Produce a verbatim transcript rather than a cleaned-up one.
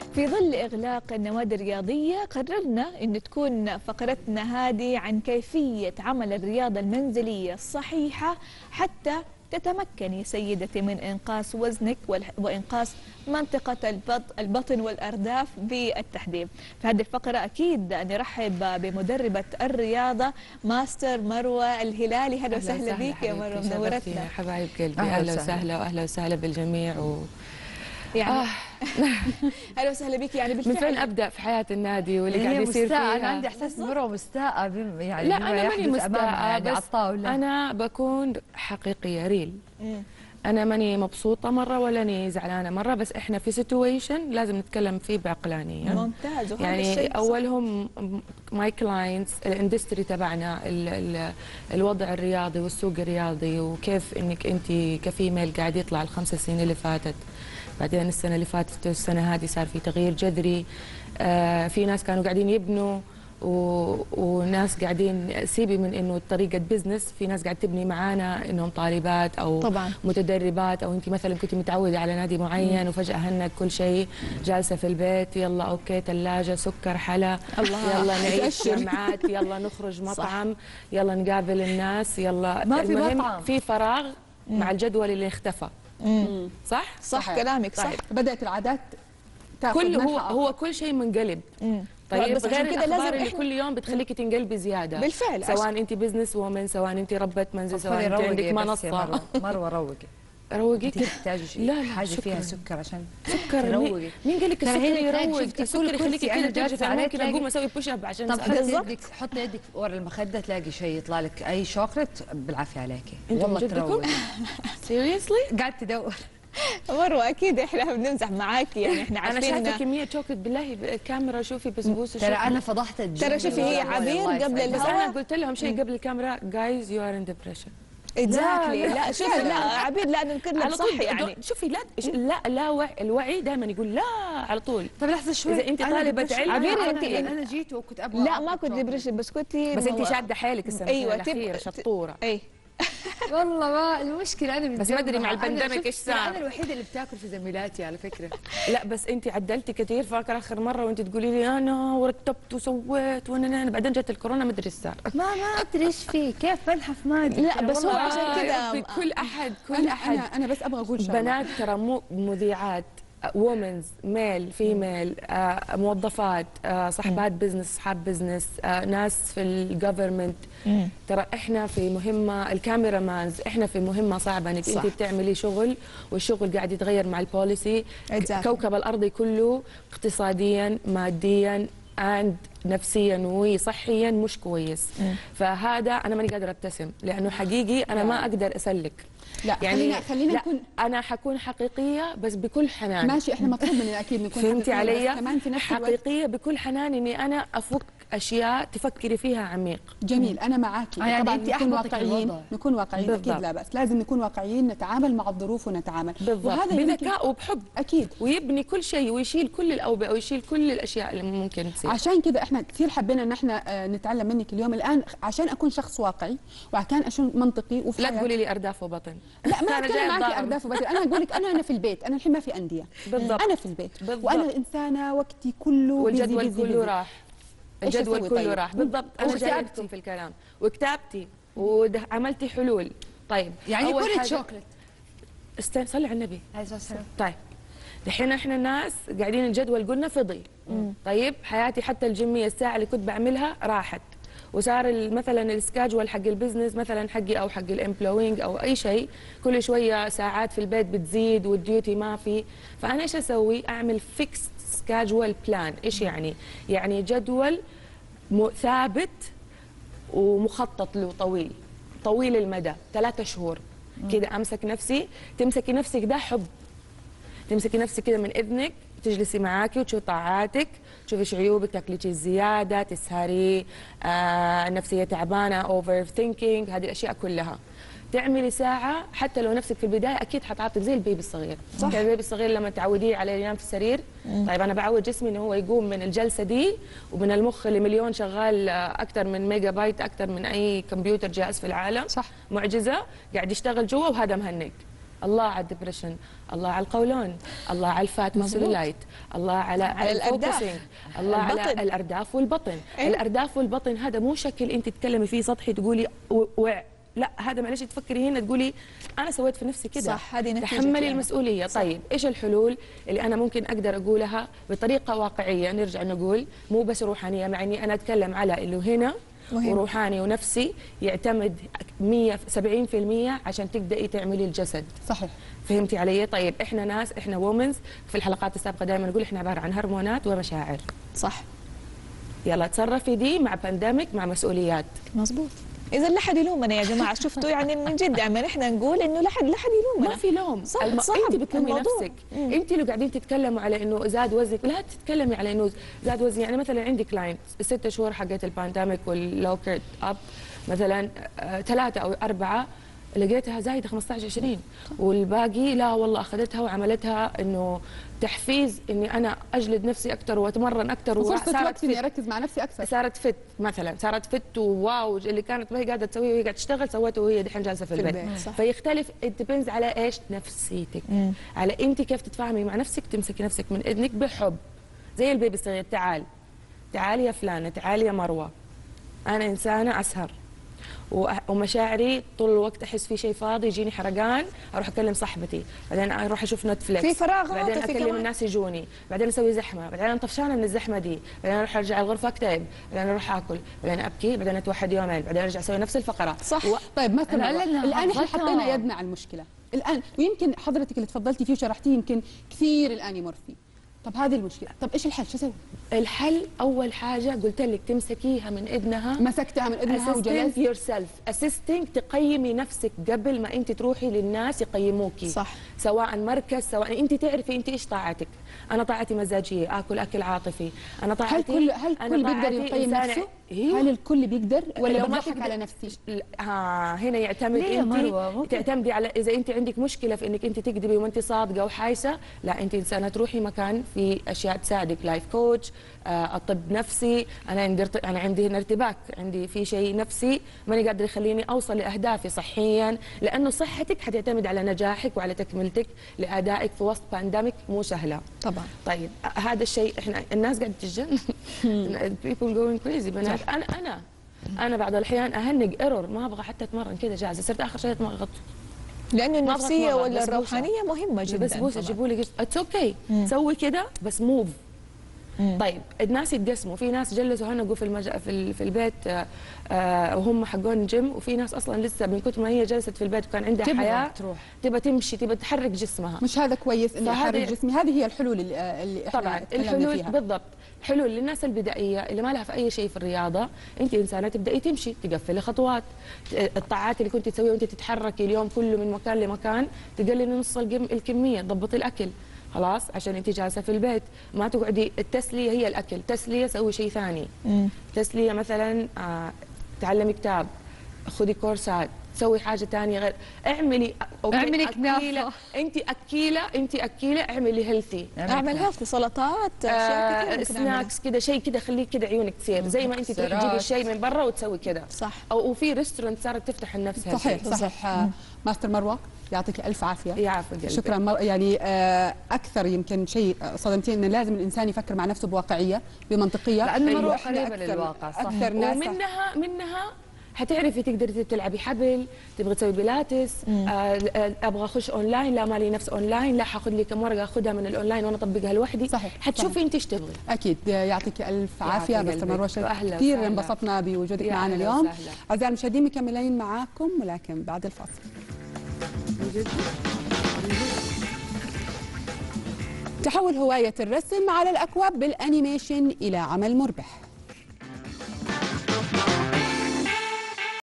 في ظل إغلاق النوادي الرياضية قررنا أن تكون فقرتنا هذه عن كيفية عمل الرياضة المنزلية الصحيحة حتى تتمكني سيدتي من إنقاص وزنك وإنقاص منطقة البطن والأرداف بالتحديد. في هذه الفقرة أكيد نرحب بمدربة الرياضة ماستر مروة الهلالي. أهلا وسهلا بك يا مروة، منورتنا. حبايب قلبي، أهلا وسهلا وأهلا وسهلا بالجميع و... يعني آه. اهلا وسهلا بك. يعني بالفعل من فين ابدا في حياه النادي واللي قاعد يصير فيها؟ انا عندي احساس مروه مستاءه يعني. لا انا ماني مستاءه، يعني بس انا بكون حقيقيه ريل. مم. انا ماني مبسوطه مره ولا اني زعلانه مره، بس احنا في سيتويشن لازم نتكلم فيه بعقلانيه. ممتاز. يعني اولهم ماي كلاينتس، الاندستري تبعنا، ال ال الوضع الرياضي والسوق الرياضي، وكيف انك انت كفيميل قاعد يطلع الخمس سنين اللي فاتت، بعدين السنة اللي فاتت والسنة هذه صار في تغيير جذري. آه في ناس كانوا قاعدين يبنوا و... وناس قاعدين سيبي من انه طريقة بزنس، في ناس قاعد تبني معانا انهم طالبات او طبعا متدربات، او انت مثلا كنت متعودة على نادي معين وفجأة هنك كل شيء، جالسة في البيت يلا اوكي ثلاجة سكر حلا، الله يلا نعيش جمعات، يلا نخرج مطعم، يلا نقابل الناس، يلا ما في مطعم، في فراغ مم. مع الجدول اللي اختفى. مم. صح؟ صح, صح كلامك صح. طيب. بدأت العادات تاخذ كل هو هو كل شيء منقلب. مم. طيب بس غير كده الاخبار اللي كل يوم بتخليكي تنقلبي زياده. بالفعل، سواء انت بزنس وومن، سواء انت ربة منزل، سواء انت عندك منصه. مروه روقي روقي تحتاجي شيء حاجه فيها سكر عشان سكر تروقي. مين قال لك السكر يروق؟ السكر يخليكي كده ترجفي. انا ممكن اقوم اسوي بوش اب عشان طب حطي يدك حطي يدك ورا المخده تلاقي شيء يطلع لك اي شوكليت بالعافيه عليكي. والله تروقي. سيريسلي قاعد تدور مروه. اكيد احنا بنمزح معاكي، يعني احنا عارفين. انا شايفه كميه شوكليت بالله بالكاميرا. شوفي بسبوسه. ترى انا فضحت الجو. ترى شوفي هي عبير قبل الهواء، بس انا قلت لهم شيء قبل الكاميرا، جايز يو ار ان ديبريشن. اكزاكتلي. لا شوفي، لا عبير لا ننكر لك صح يعني. شوفي لا لا لا وعي، الوعي دائما يقول لا على طول. طب لحظه شوي، اذا انت طالبه علم. عبير انت انا جيت وكنت ابغى. لا ما كنت ديبريشن، بس كنت بس انت شاده حيلك السنه أيوة الاخيره شطوره. اي والله ما المشكله انا بس ما ادري مع البندمك ايش صار. انا الوحيده اللي بتاكل في زميلاتي على فكره. لا بس انت عدلتي كثير. فاكره اخر مره وانت تقولي لي انا ورتبت وسويت وانا بعدين جت الكورونا ما ادري ايش صار. ما ما ادري ايش فيه، كيف بنحف ما ادري. لا بس هو عشان كذا كل احد كل أنا احد انا انا بس ابغى اقول شغله. بنات ترى مو مذيعات، وومنز، ميل، فيميل، آه، موظفات، آه، صاحبات بزنس، اصحاب بزنس، آه، ناس في الجفرمنت. ترى احنا في مهمه، الكاميرا مانز احنا في مهمه صعبه، انك انت بتعملي شغل والشغل قاعد يتغير مع البوليسي. كوكب الارضي كله اقتصاديا ماديا and نفسيا وصحيا مش كويس. مم. فهذا انا ماني قادره ابتسم لانه حقيقي انا ما اقدر اسلك. لا يعني خلينا خلينا نكون، انا حكون حقيقيه بس بكل حنان. ماشي احنا مطلوب مننا اكيد نكون فهمتي علي؟ كمان في نفس حقيقيه بكل حنان، اني انا افك اشياء تفكري فيها عميق. جميل، انا معاكي. يعني طبعا نكون واقعيين، نكون واقعيين اكيد. لا بس لازم نكون واقعيين، نتعامل مع الظروف ونتعامل وهذا بذكاء وبحب اكيد، ويبني كل شيء ويشيل كل الاوبئه ويشيل كل الاشياء اللي ممكن تصير. عشان كذا احنا كثير حبينا ان احنا نتعلم منك اليوم الان، عشان اكون شخص واقعي وعشان اكون منطقي. وفي لا تقولي لي ارداف وبطن. لا ما اتكلم معك ارداف وبطن، انا اقول لك انا انا في البيت، انا الحين ما في انديه. بالضبط. انا في البيت بالضبط. وانا انسانه وقتي كله والجدول بيزي كله بيزي. راح. الجدول كله طيب. راح. بالضبط. انا جايبتكم في الكلام وكتابتي وعملتي حلول. طيب يعني كل شوكليت. استنى صلي على النبي. طيب الحين احنا الناس قاعدين الجدول قلنا فضي. مم. طيب حياتي حتى الجيميه الساعه اللي كنت بعملها راحت، وصار مثلا السكاجول حق البزنس مثلا حقي او حق الامبلوينج او اي شيء كل شويه ساعات في البيت بتزيد والديوتي ما في. فانا ايش اسوي؟ اعمل فيكس سكاجول بلان. ايش يعني؟ يعني جدول ثابت ومخطط له طويل طويل المدى، ثلاثة شهور كذا. امسك نفسي، تمسكي نفسك ده حب، تمسكي نفسك كذا من اذنك، تجلسي معاكي وتشوفي طاعاتك، تشوفي ايش عيوبك، تاكلي شيء زياده، تسهري، آه، نفسيه تعبانه، اوفر ثينكينج، هذه الاشياء كلها. تعملي ساعه حتى لو نفسك في البدايه اكيد حتعاطف زي البيبي الصغير. صح. البيبي الصغير لما تعوديه على ينام في السرير. مم. طيب انا بعود جسمي انه هو يقوم من الجلسه دي ومن المخ اللي مليون شغال اكثر من ميجا بايت، اكثر من اي كمبيوتر جهاز في العالم. صح. معجزه قاعد يشتغل جوا وهذا مهنج. الله على الدبريشن، الله على القولون، الله على الفات والسلولايت، الله على على الأرداف. الفوكسينج، الله على البطن. الارداف والبطن. إيه؟ الارداف والبطن هذا مو شكل انت تتكلمي فيه سطحي تقولي و... و... لا، هذا معلش تفكري هنا تقولي انا سويت في نفسي كده. صح، هذه نتيجة تحملي كلامك. المسؤوليه. صح. طيب ايش الحلول اللي انا ممكن اقدر اقولها بطريقه واقعيه؟ نرجع نقول مو بس روحانيه، مع اني انا اتكلم على اللي هنا مهم. وروحاني ونفسي يعتمد مية سبعين بالمية عشان تبداي تعملي الجسد. صحيح. فهمتي علي؟ طيب احنا ناس، احنا وومنز في الحلقات السابقه دائما نقول احنا عباره عن هرمونات ومشاعر. صح، يلا تصرفي دي مع بانديميك مع مسؤوليات. مظبوط. اذا لا حد يلومنا يا جماعه، شفتوا يعني من جد عم احنا نقول انه لا حد لا حد يلومنا. ما في لوم. صح، الم... صعب انت بتلومي الموضوع. نفسك. مم. انت لو قاعدين تتكلموا على انه زاد وزنك، لا تتكلمي على انه زاد وزني. يعني مثلا عندي كلاينت الست شهور حقت البانديميك واللوكرت اب مثلا آه، ثلاثه او اربعه لقيتها زايده خمسطعش عشرين، والباقي لا والله اخذتها وعملتها انه تحفيز اني انا اجلد نفسي اكثر واتمرن اكثر وفرصه وقت اني اركز مع نفسي اكثر. صارت فت مثلا، صارت فت وواو اللي كانت ما هي قاعده تسويه وهي قاعده تشتغل سوته وهي دحين جالسه في في البيت. البيت، صح. فيختلف الديبينز على ايش؟ نفسيتك. مم. على انت كيف تتفاهمي مع نفسك، تمسكي نفسك من اذنك بحب زي البيبي الصغير. تعال تعالي يا فلانه، تعالي يا مروه، انا انسانه اسهر ومشاعري طول الوقت احس في شيء فاضي، يجيني حرقان، اروح اكلم صاحبتي، بعدين اروح اشوف نتفليكس، في فراغ بعدين عاطفي اكلم كمان. الناس يجوني، بعدين اسوي زحمه، بعدين انا طفشانه من الزحمه دي، بعدين اروح ارجع الغرفه اكتئب، بعدين اروح اكل، بعدين ابكي، بعدين اتوحد يومين، بعدين ارجع اسوي نفس الفقره. صح. و... طيب مثلا لأن الان احنا حظتها- حطينا يدنا على المشكله الان، ويمكن حضرتك اللي تفضلتي فيه وشرحتيه يمكن كثير الان يمر فيه. طب هذه المشكله، طب ايش الحل؟ شو اسوي؟ الحل اول حاجه قلت لك تمسكيها من اذنها، مسكتها من اذنها وجلست. يور سيلف اسيستنج، تقيمي نفسك قبل ما انت تروحي للناس يقيموكي. صح. سواء مركز، سواء انت تعرفي انت ايش طاعتك. انا طاعتي مزاجيه، اكل اكل عاطفي. انا هل طاعتي كل هل أنا كل بيقدر طاعتي يقيم إنسان- نفسه؟ إيوه. هل الكل بيقدر ولا لو ما بضحك تقدر- على نفسي؟ ها هنا يعتمد ليه يا انت مروة؟ ممكن. تعتمدي على اذا انت عندك مشكله في انك انت تكذبي وانت صادقه وحايسه، لا انت انسانه تروحي مكان في اشياء تساعدك، لايف كوتش، آه، الطب نفسي. انا عندي ارت- انا عندي هنا ارتباك، عندي في شيء نفسي ماني قادر يخليني اوصل لاهدافي صحيا، لانه صحتك حتعتمد على نجاحك وعلى تكملتك لادائك في وسط بانديميك مو سهله. طبعا. طيب آه، هذا الشيء احنا الناس قاعده تتجنن people going crazy بنات. انا انا انا بعض الاحيان اهنج ايرور، ما ابغى حتى اتمرن كده جاهزه، صرت اخر شيء اتمرن لانه أبغى النفسيه أتمرن، ولا بسبوسة. الروحانيه مهمه جدا. بسبوسه طبعاً. جيبوا لي اتس اوكي، سوي كده بس موف. طيب الناس يتقسموا، في ناس جلسوا هنقوا في المج... في, ال... في البيت آه آه وهم حقون جيم، وفي ناس اصلا لسه من كثر ما هي جلست في البيت وكان عندها تبغى حياه تروح. تبى تمشي، تبى تحرك جسمها. مش هذا كويس اني فهذه- احرك جسمي؟ هذه هي الحلول اللي, اللي احنا طبعا تكلمنا الحلول فيها. بالضبط، حلول للناس البدائيه اللي ما لها في اي شيء في الرياضه. انت انسانه تبداي تمشي، تقفلي خطوات، الطاعات اللي كنت تسويها وانت تتحركي اليوم كله من مكان لمكان تقللي نص الكم- الكميه، تضبطي الاكل خلاص عشان انت جالسه في البيت، ما تقعدي. التسليه هي الاكل، تسليه سوي شيء ثاني. مم. تسليه مثلا آه تعلمي كتاب، خذي كورسات، سوي حاجه ثانيه غير، اعملي أوكي، اعملي أكيلة. كنافة. انت اكيله، انت اكيله، اعملي هيلثي. اعمل هيلثي، سلطات، اشياء كثير آه ممكن نعملها. سناكس كذا، شيء كذا خليك كذا عيونك تصير زي ما انت تروح مكسرات. تجيبي الشيء من برا وتسوي كذا. صح. او وفي ريستورنت صارت تفتح لنفسها صحيح شيء. صحيح. آه، ماستر مروه يعطيك الف عافيه. يعافي قلبي. شكرا مر... يعني آه، اكثر يمكن شيء صدمتي ان لازم الانسان يفكر مع نفسه بواقعيه بمنطقيه. لأن مروة إحنا قريبة أكثر- للواقع، صح. اكثر ناس ومنها منها حتعرفي تقدري تلعبي حبل، تبغي تسوي بيلاتس، آه آه، ابغى اخش اونلاين، لا مالي نفس اونلاين، لا حاخذ لي كم ورقه اخذها من الاونلاين وانا اطبقها لوحدي. صحيح، حتشوفي صحيح. انت ايش تبغي. اكيد يعطيك الف عافيه يعافي مستر قلبك. مروه. شك- وأهلا كثير وسهلا. انبسطنا بوجودك يا معنا أهلا اليوم. وسهلا. اعزائي المشاهدين مكملين معاكم ولكن بعد الفاصل. تحول هوايه الرسم على الاكواب بالانيميشن الى عمل مربح.